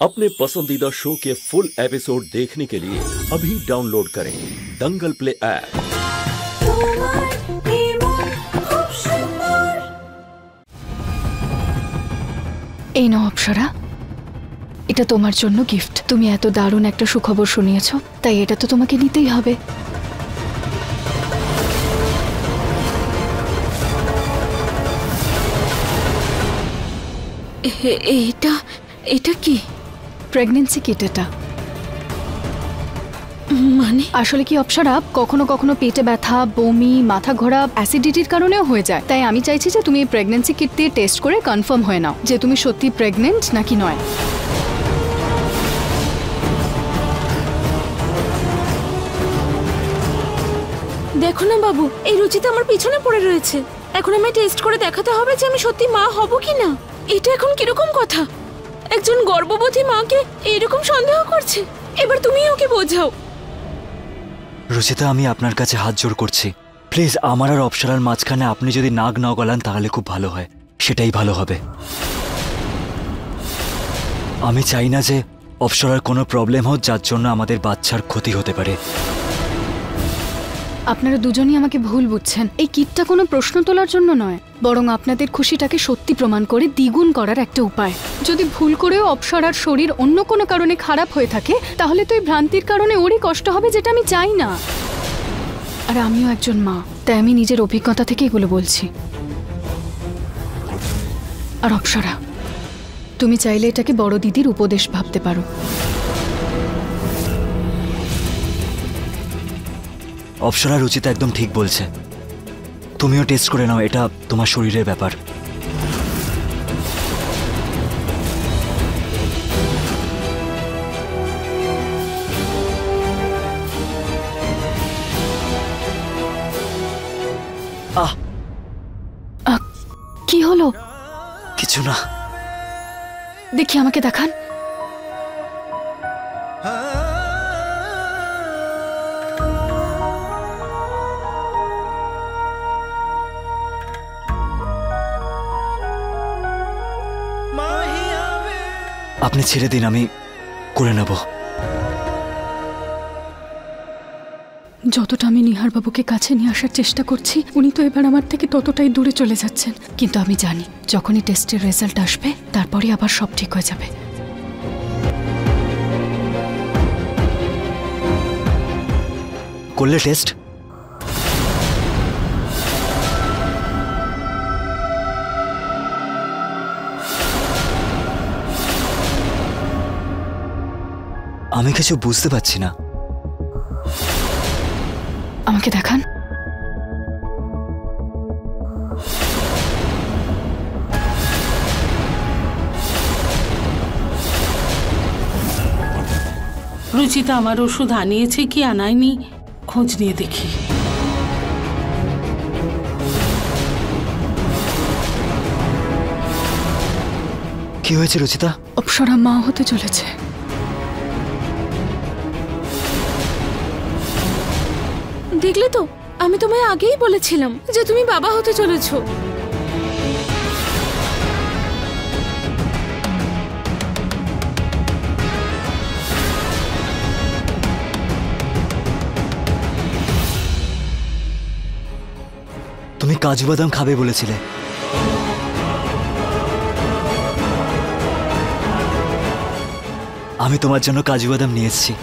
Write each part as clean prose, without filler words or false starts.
अपने पसंदीदा शो के फुल एपिसोड देखने के लिए अभी डाउनलोड करें दंगल प्ले ऐप। এই নাও অপ্সরা, এটা তোমার জন্য গিফট। তুমি এত দারুণ একটা সুখবর শুনিয়েছো, তাই এটা তো তোমাকে নিতেই হবে। এটা কি? Pregnancy kit. এটা মানে আসলে কি অপ্সরা, কখনো কখনো পেটে ব্যথা, বমি, মাথা ঘোরা অ্যাসিডিটির কারণেও হয়ে যায়। তাই আমি চাইছি যে তুমি প্রেগন্যান্সি কিট দিয়ে টেস্ট করে কনফার্ম হয়ে নাও যে তুমি সত্যি প্রেগন্যান্ট নাকি নয়। দেখো না বাবু, এই রুচিতা আমার পিছনে পড়ে রয়েছে। এখন আমি টেস্ট করে দেখাতে হবে যে আমি সত্যি মা হব কিনা। এটা এখন কিরকম কথা? একজন গর্ভবতী মাকে এরকম সন্দেহ করছে। এবার তুমি ওকে বোঝাও। রুচিতা, আমি আপনার কাছে হাত জোড় করছি, প্লিজ আমার আর অপ্সরার মাঝখানে আপনি যদি নাক না গলান তাহলে খুব ভালো হয়। সেটাই ভালো হবে। আমি চাই না যে অপ্সরার কোনো প্রবলেম হোক যার জন্য আমাদের বাচ্চার ক্ষতি হতে পারে। আপনারা দুজনই আমাকে ভুল বুঝছেন। এই কিটটা কোনো প্রশ্ন তোলার জন্য নয়, বরং আপনাদের খুশিটাকে সত্যি প্রমাণ করে দ্বিগুণ করার একটা উপায়। যদি ভুল করেও অপ্সরার শরীর অন্য কোনো কারণে খারাপ হয়ে থাকে, তাহলে তো এই ভ্রান্তির কারণে ওরই কষ্ট হবে, যেটা আমি চাই না। আর আমিও একজন মা, তাই আমি নিজের অভিজ্ঞতা থেকে এগুলো বলছি। আর অপ্সরা, তুমি চাইলে এটাকে বড় দিদির উপদেশ ভাবতে পারো। অপ্সরা, রুচিতা একদম ঠিক বলছে। তুমিও টেস্ট করে নাও, এটা তোমার শরীরের ব্যাপার। কি হলো? কিছু না। দেখি, আমাকে দেখান। আপনি ছেড়ে দিন, আমি করে নেব। যতটা আমি নিহার বাবুকে কাছে নিয়ে আসার চেষ্টা করছি, উনি তো এবার আমার থেকে ততটাই দূরে চলে যাচ্ছেন। কিন্তু আমি জানি যখনই টেস্টের রেজাল্ট আসবে, তারপরে আবার সব ঠিক হয়ে যাবে। করলে টেস্ট? আমি কিছু বুঝতে পারছি না। আমাকে দেখান। রুচিতা আমার ওষুধ আনিয়েছে কি আনায়নি খোঁজ নিয়ে দেখি। কি হয়েছে রুচিতা? অপ্সরা মা হতে চলেছে। দেখলে তো, আমি তোমায় আগেই বলেছিলাম যে তুমি বাবা হতে চলেছো। তুমি কাজু বাদাম খাবে বলেছিলে। আমি তোমার জন্য কাজু বাদাম নিয়ে এসেছি।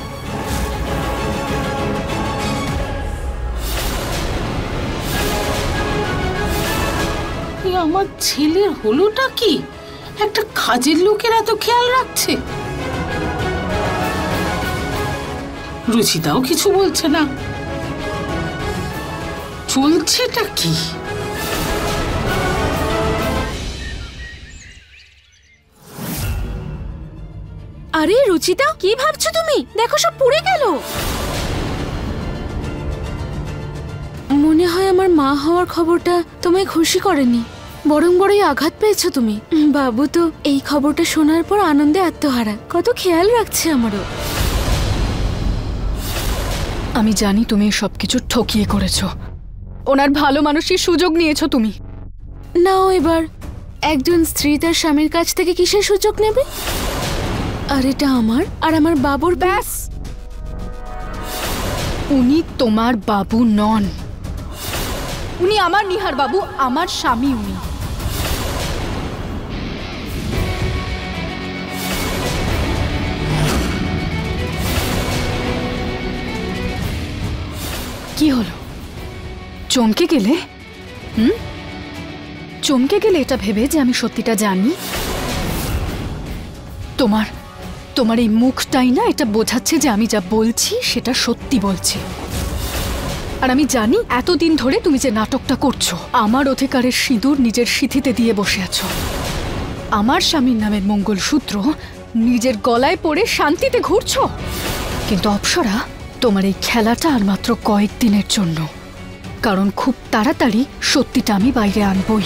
আমার ছেলের হলোটা কি? একটা কাজের লোকের এত খেয়াল রাখছে। রুচিতাও কিছু বলছে না। চলছেটা কি? আরে রুচিতা, কি ভাবছো তুমি? দেখো, সব পুড়ে গেল। মনে হয় আমার মা হওয়ার খবরটা তোমায় খুশি করেনি, বরং বড়ই আঘাত পেয়েছো তুমি। বাবু তো এই খবরটা শোনার পর আনন্দে আত্মহারা, কত খেয়াল রাখছে আমারও। আমি জানি তুমি সবকিছু ঠকিয়ে করেছো। ওনার ভালো মানুষের সুযোগ নিয়েছো তুমি। নাও এবার একজন স্ত্রী তার স্বামীর কাছ থেকে কিসের সুযোগ নেবে? আর এটা আমার আর আমার বাবুর। ব্যাস, উনি তোমার বাবু নন, উনি আমার নিহার বাবু, আমার স্বামী উনি। কি হলো, চমকে গেলে? চমকে গেলে এটা ভেবে যে আমি সত্যিটা জানি? তোমার এই মুখটাই না এটা বোঝাচ্ছে যে আমি যা বলছি সেটা সত্যি বলছি। আর আমি জানি এতদিন ধরে তুমি যে নাটকটা করছো, আমার অধিকারের সিঁদুর নিজের সিঁথিতে দিয়ে বসে আছো, আমার স্বামীর নামের মঙ্গলসূত্র নিজের গলায় পরে শান্তিতে ঘুরছো। কিন্তু অপ্সরা, তোমার এই খেলাটা আর মাত্র কয়েকদিনের জন্য, কারণ খুব তাড়াতাড়ি সত্যিটা আমি বাইরে আনবই।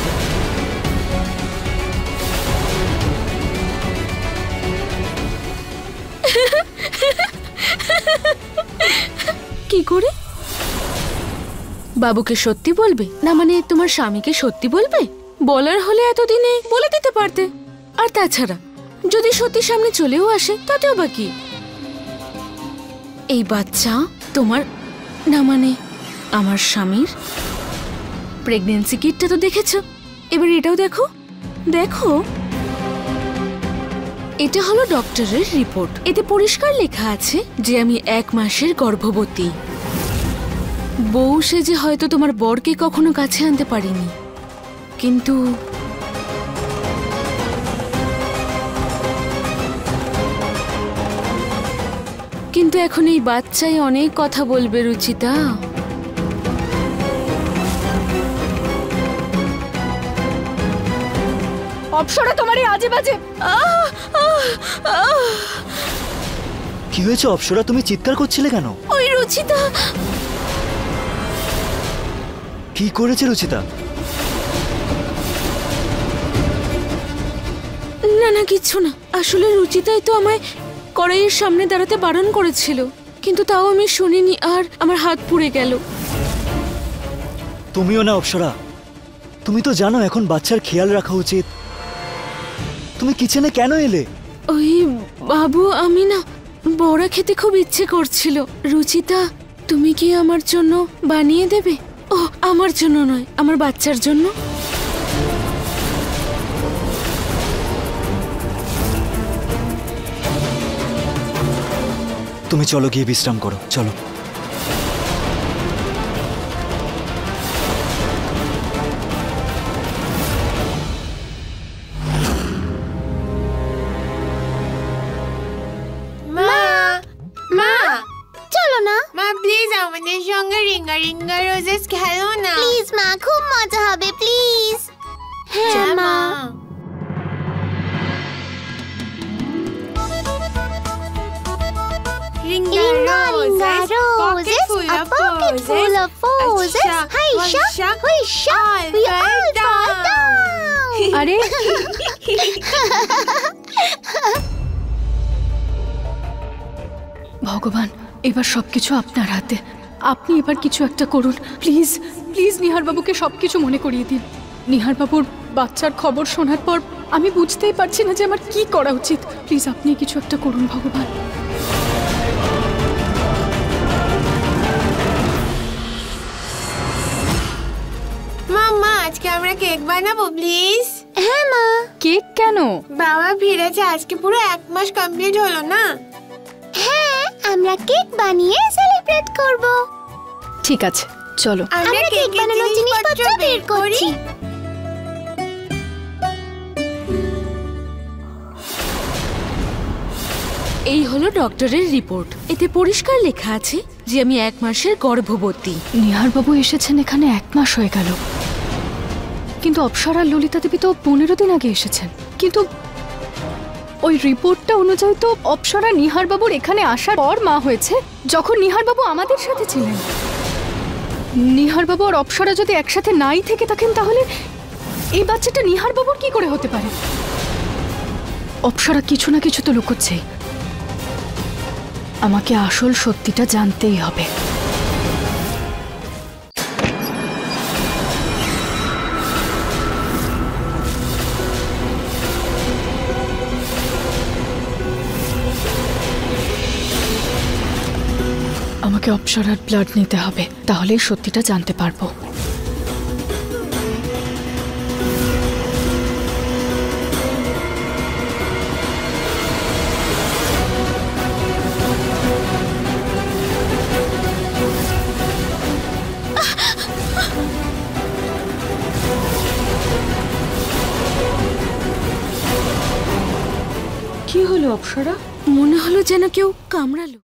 কি করে? বাবুকে সত্যি বলবে না? মানে তোমার স্বামীকে সত্যি বলবে? বলার হলে এতদিনে বলে দিতে পারতে। আর তাছাড়া যদি সত্যি সামনে চলেও আসে তাতেও বা কি? এই বাচ্চা তোমার না, মানে আমার স্বামীর। প্রেগন্যান্সি কিটটা তো দেখেছো, এবার এটাও দেখো। দেখো, এটা হলো ডক্টরের রিপোর্ট। এতে পরিষ্কার লেখা আছে যে আমি 1 মাসের গর্ভবতী। বউ সেজে হয়তো তোমার বরকে কখনো কাছে আনতে পারিনি, কিন্তু এখন এই বাচ্চাই অনেক কথা বলবে রুচিতা। অপ্সরা, তোমার এই আজে বাজে। কি হয়েছে অপ্সরা, তুমি চিৎকার করছিলে কেন? ওই রুচিতা। কি করেছে রুচিতা? না না, কিচ্ছু না। আসলে রুচিতাই তো আমায় কড়াইয়ের সামনে দাঁড়াতে বারণ করেছিল, কিন্তু তাও আমি শুনিনি আর আমার হাত পুড়ে গেল। তুমিও না অপ্সরা, তুমি তো জানো এখন বাচ্চার খেয়াল রাখা উচিত। তুমি কিচেনে কেন এলে? ওই বাবু, আমি না বড়া খেতে খুব ইচ্ছে করছিল। রুচিতা, তুমি কি আমার জন্য বানিয়ে দেবে? ও, আমার জন্য নয়, আমার বাচ্চার জন্য। তুমি চলো গিয়ে বিশ্রাম করো, চলো। আমাদের সঙ্গে রিঙ্গা রিঙ্গা রোজেস খেলো না প্লিজ মা, খুব মজা হবে প্লিজ। হ্যাঁ মা। Ring a roses pocket full of roses husha husha we all fall down। আরে ভগবান, এবার সবকিছু আপনার হাতে। আপনি এবার কিছু একটা করুন প্লিজ। প্লিজ নিহার বাবুকে সবকিছু মনে করিয়ে দিন। নিহার বাবুর বাচ্চার খবর শোনার পর আমি বুঝতেই পারছি না যে আমার কি করা উচিত। প্লিজ আপনি কিছু একটা করুন ভগবান। মাম্মা, আজকে আমরা কেক বানাবো প্লিজ। হ্যাঁ মা। কেক কেন? বাবা ফিরেছে, আজকে পুরো 1 মাস কমপ্লিট হলো না। হ্যাঁ, আমরা কেক বানিয়ে সেলিব্রেট করব। ঠিক আছে, চলো। আমরা কেক বানানোর জিনিসপত্র বের করছি। এই হলো ডক্টরের রিপোর্ট। এতে পরিষ্কার লেখা আছে যে আমি 1 মাসের গর্ভবতী। নিহার বাবু এসেছেন এখানে 1 মাস হয়ে গেল, কিন্তু অপ্সরা আর ললিতা দেবী তো 15 দিন আগে এসেছেন। কিন্তু ওই রিপোর্টটা অনুযায়ী তো অপ্সরা নিহার বাবুর এখানে আসার পর মা হয়েছে, যখন নিহার বাবু আমাদের সাথে ছিলেন। নিহার বাবু আর অপ্সরা যদি একসাথে নাই থেকে থাকেন তাহলে এই বাচ্চাটা নিহার বাবুর কি করে হতে পারে? অপ্সরা কিছু না কিছু তো লুকোচ্ছে। আমাকে আসল সত্যিটা জানতেই হবে। আমাকে অপ্সরার ব্লাড নিতে হবে, তাহলেই সত্যিটা জানতে পারবো। কি হলো অপ্সরা? মনে হলো যেন কেউ কামড়ালো।